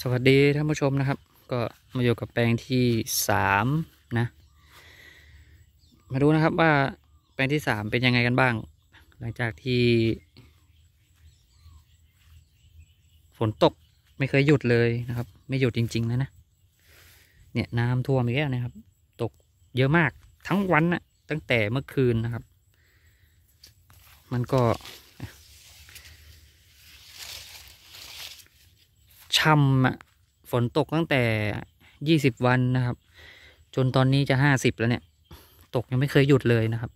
สวัสดีท่านผู้ชมนะครับก็มาอยู่กับแปลงที่3นะมาดูนะครับว่าแปลงที่3เป็นยังไงกันบ้างหลังจากที่ฝนตกไม่เคยหยุดเลยนะครับไม่หยุดจริงๆนะเนี่ยน้ำท่วมอีกแล้วนะครับตกเยอะมากทั้งวันนะตั้งแต่เมื่อคืนนะครับมันก็ช่ำอะฝนตกตั้งแต่20 วันนะครับจนตอนนี้จะ50แล้วเนี่ยตกยังไม่เคยหยุดเลยนะครับ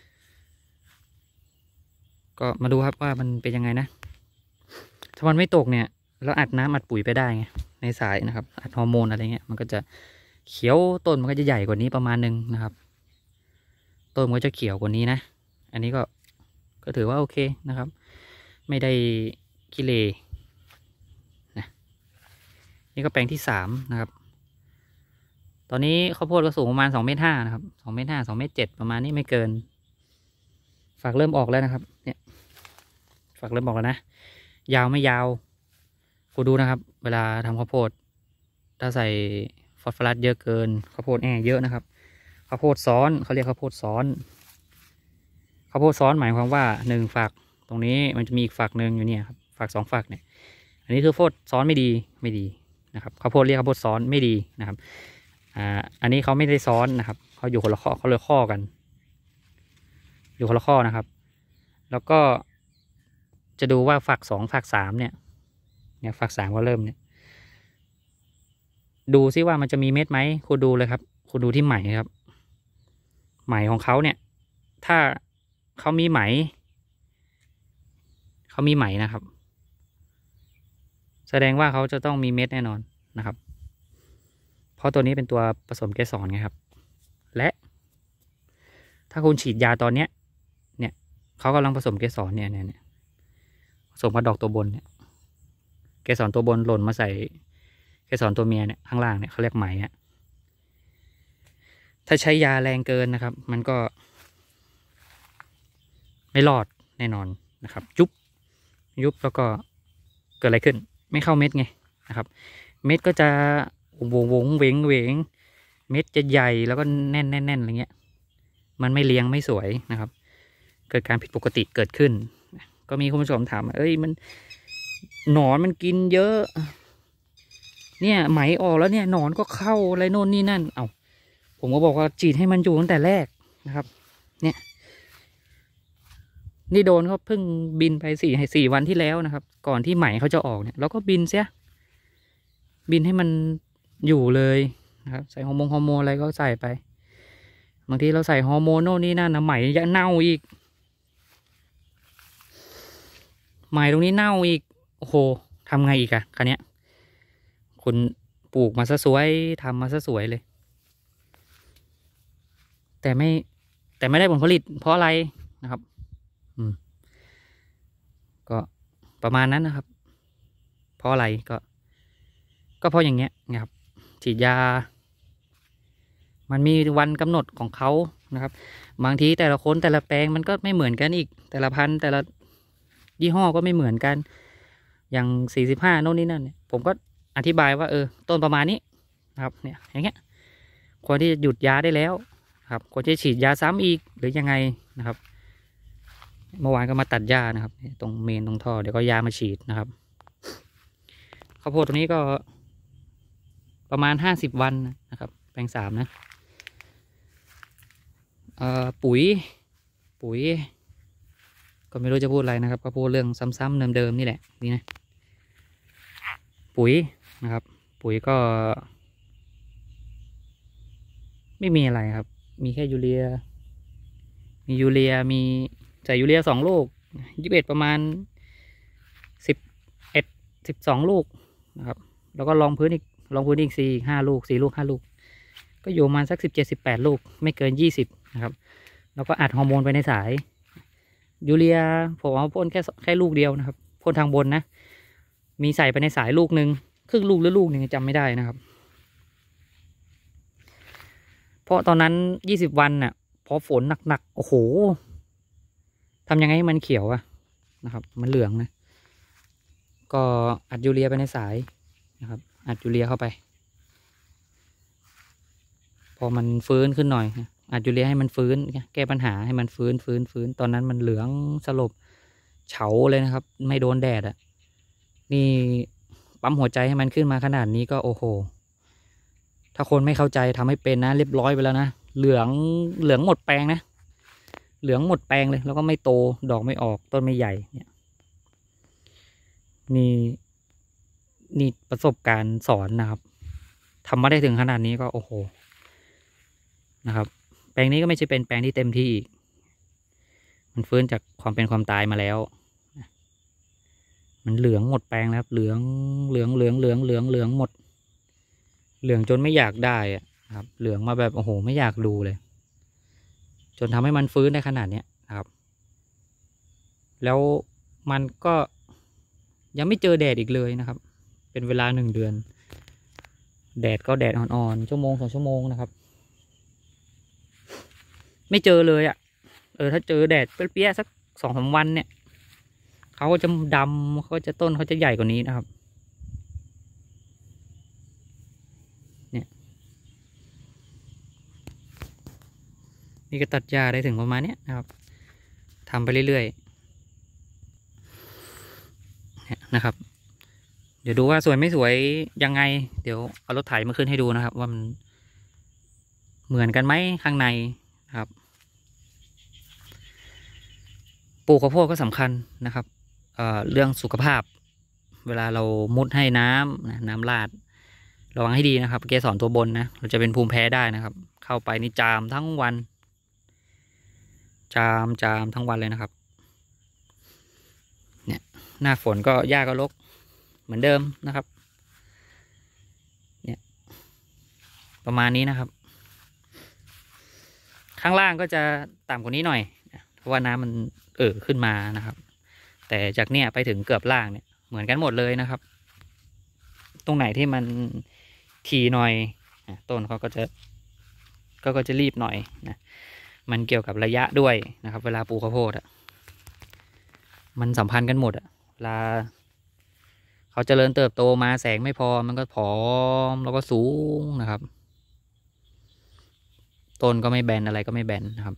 ก็มาดูครับว่ามันเป็นยังไงนะถ้ามันไม่ตกเนี่ยเราอัดน้ำอัดปุ๋ยไปได้ไงในสายนะครับอัดฮอร์โมนอะไรเงี้ยมันก็จะเขียวต้นมันก็จะใหญ่กว่านี้ประมาณนึงนะครับต้นมันก็จะเขียวกว่านี้นะอันนี้ก็ถือว่าโอเคนะครับไม่ได้ขี้เลนะนี่ก็แปลงที่3นะครับตอนนี้ข้าวโพดก็สูงประมาณ2.5 เมตรนะครับ2.5 2.7 เมตรประมาณนี้ไม่เกินฝักเริ่มออกแล้วนะครับเนี่ยฝักเริ่มออกแล้วนะยาวไม่ยาวกูดูนะครับเวลาทำข้าวโพดถ้าใส่ฟอสฟอรัสเยอะเกินข้าวโพดเยอะนะครับข้าวโพดซ้อนเขาเรียกข้าวโพดซ้อนข้าวโพดซ้อนหมายความว่า1ฝักตรงนี้มันจะมีอีกฝักหนึ่งอยู่เนี่ยครับฝัก2ฝักเนี่ยอันนี้คือข้าวโพดซ้อนไม่ดีนะครับข้าวโพดเรียกข้าวโพดซ้อนไม่ดีนะครับอันนี้เขาไม่ได้ซ้อนนะครับเขาอยู่คนละข้อเขาเลยข้อกันอยู่คนละข้อนะครับแล้วก็จะดูว่าฝัก2ฝัก3เนี่ยฝัก3ก็เริ่มเนี่ยดูซิว่ามันจะมีเม็ดไหมคุณดูเลยครับคุณดูที่ไหมครับไหมของเขาเนี่ยถ้าเขามีไหมนะครับแสดงว่าเขาจะต้องมีเม็ดแน่นอนนะครับเพราะตัวนี้เป็นตัวผสมเกสรไงครับและถ้าคุณฉีดยาตอนเนี้ยเขากำลังผสมเกสรเนี่ยผสมกับดอกตัวบนเนี่ยเกสรตัวบนหล่นมาใส่เกสรตัวเมียเนี่ยข้างล่างเนี่ยเขาเรียกไหมอ่ะถ้าใช้ยาแรงเกินนะครับมันก็ไม่รอดแน่นอนนะครับยุบแล้วก็เกิดอะไรขึ้นไม่เข้าเม็ดไงนะครับเม็ดก็จะวงเวงเม็ดจะใหญ่แล้วก็แน่นอะไรเงี้ยมันไม่เลี้ยงไม่สวยนะครับเกิดการผิดปกติเกิดขึ้นก็มีคุณผู้ชมถามมันหนอนมันกินเยอะเนี่ยไหมออกแล้วเนี่ยหนอนก็เข้าอะไรโน่นนี่นั่นผมก็บอกว่าฉีดให้มันอยู่ตั้งแต่แรกนะครับเนี่ยนี่โดนเขาเพิ่งบินไป4 วันที่แล้วนะครับก่อนที่ไหมเขาจะออกเนี่ยเราก็บินเสียบินให้มันอยู่เลยนะครับใส่ฮอร์โมนอะไรก็ใส่ไปบางทีเราใส่ฮอร์โมนโน่นนี่นั่นนะไหมจะเน่าอีกไหมตรงนี้เน่าอีกโอ้โหทำไงอีกอะคันนี้คุณปลูกมาซะสวยทำมาซะสวยเลยแต่ไม่ได้ผลผลิตเพราะอะไรนะครับก็ประมาณนั้นนะครับเพราะอะไรก็เพราะอย่างเงี้ยนะครับฉีดยามันมีวันกำหนดของเขานะครับบางทีแต่ละคนแต่ละแปลงมันก็ไม่เหมือนกันอีกแต่ละพันธุ์แต่ละยี่ห้อก็ไม่เหมือนกันอย่าง45โน่นนี่นั่นเนี่ยผมก็อธิบายว่าต้นประมาณนี้นะครับเนี่ยอย่างเงี้ยควรที่จะหยุดยาได้แล้วครับควรจะฉีดยาซ้ำอีกหรือยังไงนะครับเมื่อวานก็มาตัดหญ้านะครับตรงเมนตรงท่อเดี๋ยวก็ยามาฉีดนะครับข้าวโพดตรงนี้ก็ประมาณ50 วันนะครับแปลง3นะปุ๋ยก็ไม่รู้จะพูดอะไรนะครับก็พูดเรื่องซ้ำๆเดิมๆนี่แหละนี่นะปุ๋ยนะครับปุ๋ยก็ไม่มีอะไรครับมีแค่ยูเรียมีใส่ยูเรีย2 ลูก21ประมาณ11 12 ลูกนะครับแล้วก็รองพื้นอีก4 ลูก5 ลูกก็อยู่ประมาณสัก17 18 ลูกไม่เกิน20นะครับแล้วก็อัดฮอร์โมนไปในสายยูเรียผมเอาพ่นแค่ลูกเดียวนะครับพ่นทางบนนะมีใส่ไปในสายลูกหนึ่งครึ่งลูกหรือลูกหนึ่งจำไม่ได้นะครับเพราะตอนนั้น20 วันน่ะพอฝนหนักโอ้โหทำยังไงให้มันเขียวนะครับมันเหลืองนะก็อัดยูเรียไปในสายนะครับอัดยูเรียเข้าไปพอมันฟื้นขึ้นหน่อยอัดยูเรียให้มันฟื้นแก้ปัญหาให้มันฟื้นตอนนั้นมันเหลืองสลบเฉาเลยนะครับ ไม่โดนแดดอ่ะนี่ปั๊มหัวใจให้มันขึ้นมาขนาดนี้ก็โอ้โหถ้าคนไม่เข้าใจทำให้เป็นนะเรียบร้อยไปแล้วนะเหลืองหมดแปลงนะเหลืองหมดแปลงเลยแล้วก็ไม่โตดอกไม่ออกต้นไม่ใหญ่เนี่ยนี่ประสบการณ์สอนนะครับทำมาได้ถึงขนาดนี้ก็โอ้โหนะครับแปลงนี้ก็ไม่ใช่เป็นแปลงที่เต็มที่อีกมันฟื้นจากความเป็นความตายมาแล้วมันเหลืองหมดแปลงแล้วครับเหลืองหมดเหลืองจนไม่อยากได้อะครับเหลืองมาแบบโอ้โหไม่อยากดูเลยจนทำให้มันฟื้นได้ขนาดเนี้ยนะครับแล้วมันก็ยังไม่เจอแดดอีกเลยนะครับเป็นเวลา1 เดือนแดดก็แดดอ่อนๆชั่วโมง2 ชั่วโมงนะครับไม่เจอเลยอ่ะถ้าเจอแดดเปรี้ยๆสัก2-3 วันเนี่ยเขาก็จะดำเขาจะต้นเขาจะใหญ่กว่านี้นะครับเนี่ยนี่ก็ตัดหญ้าได้ถึงประมาณเนี้ยนะครับทำไปเรื่อยๆเนี่ยนะครับเดี๋ยวดูว่าสวยไม่สวยยังไงเดี๋ยวเอารถไถมาขึ้นให้ดูนะครับว่ามันเหมือนกันไหมข้างในนะครับปลูกข้าวโพดก็สำคัญนะครับเรื่องสุขภาพเวลาเรามุดให้น้ำราดระวังให้ดีนะครับเกสรตัวบนนะเราจะเป็นภูมิแพ้ได้นะครับเข้าไปนี่จามทั้งวันจามทั้งวันเลยนะครับเนี่ยหน้าฝนก็หญ้าก็รกเหมือนเดิมนะครับเนี่ยประมาณนี้นะครับข้างล่างก็จะต่ำกว่านี้หน่อยเพราะว่าน้ำมันขึ้นมานะครับแต่จากเนี่ยไปถึงเกือบล่างเนี่ยเหมือนกันหมดเลยนะครับตรงไหนที่มันถี่หน่อยต้นเขาก็จะรีบหน่อยนะมันเกี่ยวกับระยะด้วยนะครับเวลาปลูกข้าวโพดมันสัมพันธ์กันหมดเวลาเขาเจริญเติบโตมาแสงไม่พอมันก็ผอมแล้วก็สูงนะครับต้นก็ไม่แบนอะไรก็ไม่แบนนะครับ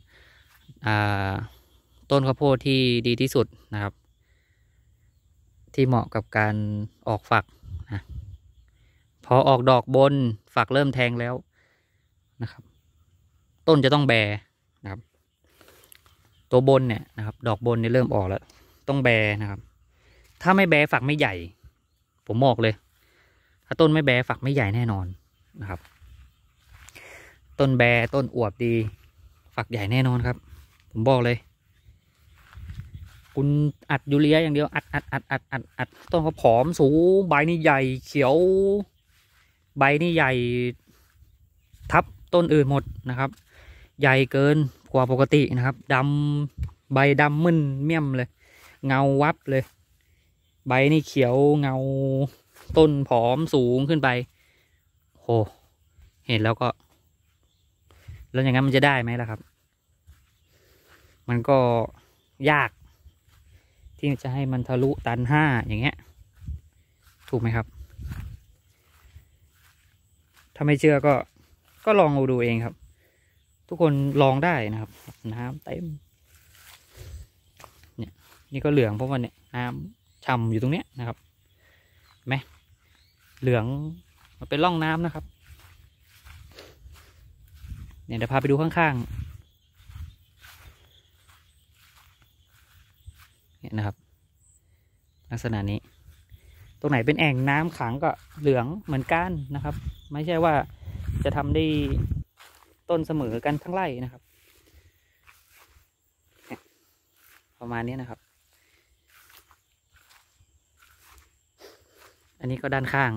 ต้นข้าวโพดที่ดีที่สุดนะครับที่เหมาะกับการออกฝักนะพอออกดอกบนฝักเริ่มแทงแล้วนะครับต้นจะต้องแบนะครับตัวบนเนี่ยนะครับดอกบนเนี่ยเริ่มออกแล้วต้องแบนะครับถ้าไม่แบฝักไม่ใหญ่ผมบอกเลยถ้าต้นไม่แบฝักไม่ใหญ่แน่นอนนะครับต้นแบต้นอวบดีฝักใหญ่แน่นอนครับผมบอกเลยคุณอัดยูเรียอย่างเดียวอัดต้นเขาผอมสูงใบนี่ใหญ่เขียวใบนี่ใหญ่ทับต้นอื่นหมดนะครับใหญ่เกินกว่าปกตินะครับดำใบดำมึนเมี่ยมเลยเงาวับเลยใบนี่เขียวเงาต้นผอมสูงขึ้นไปโหเห็นแล้วก็แล้วอย่างนั้นมันจะได้ไหมล่ะครับมันก็ยากที่จะให้มันทะลุตัน5อย่างเงี้ยถูกไหมครับถ้าไม่เชื่อก็ลองดูเองครับทุกคนลองได้นะครับน้ำเต็มเนี่ยนี่ก็เหลืองเพราะว่าเนี่ยน้ำฉ่ำอยู่ตรงเนี้ยนะครับไหมเหลืองมันเป็นร่องน้ำนะครับเนี่ยเดี๋ยวพาไปดูข้างๆเนี่ยนะครับลักษณะนี้ตรงไหนเป็นแอ่งน้ำขังก็เหลืองเหมือนกันนะครับไม่ใช่ว่าจะทำได้ต้นเสมอกันทั้งไร่นะครับประมาณนี้นะครับอันนี้ก็ด้านข้าง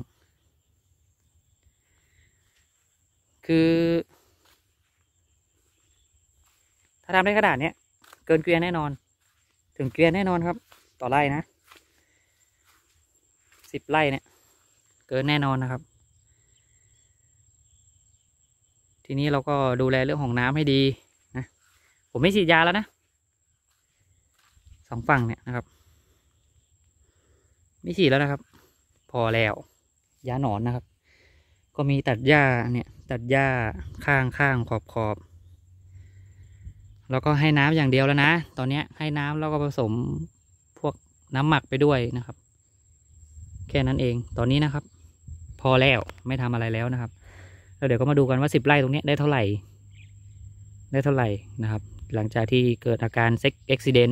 คือถ้าทำได้ขนาดนี้เกินเกวียนแน่นอนถึงเกวียนแน่นอนครับต่อไร่นะ10 ไร่เนี่ยเกินแน่นอนนะครับทีนี้เราก็ดูแลเรื่องของน้ำให้ดีนะผมไม่ฉีดยาแล้วนะ2 ฝั่งเนี่ยนะครับไม่ฉีดแล้วนะครับพอแล้วยาหนอนนะครับ ก็มีตัดหญ้าเนี่ยตัดหญ้าข้างขอบแล้วก็ให้น้ำอย่างเดียวแล้วนะตอนนี้ให้น้ำแล้วก็ผสมพวกน้ำหมักไปด้วยนะครับ แค่นั้นเองตอนนี้นะครับ พอแล้วไม่ทำอะไรแล้วนะครับแล้วเดี๋ยวก็มาดูกันว่า10 ไร่ตรงนี้ได้เท่าไหร่นะครับ หลังจากที่เกิดอาการอุบิเหตุ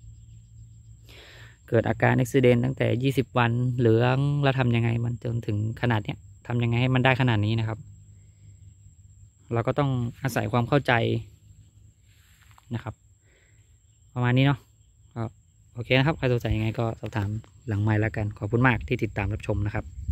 ตั้งแต่20 วันเหลืองแล้วทำยังไงมันจนถึงขนาดเนี้ยทำยังไงให้มันได้ขนาดนี้นะครับ เราก็ต้องอาศัยความเข้าใจนะครับ ประมาณนี้เนาะก็โอเคนะครับใครสนใจยังไงก็สอบถามหลังไมค์แล้วกันขอบคุณมากที่ติดตามรับชมนะครับ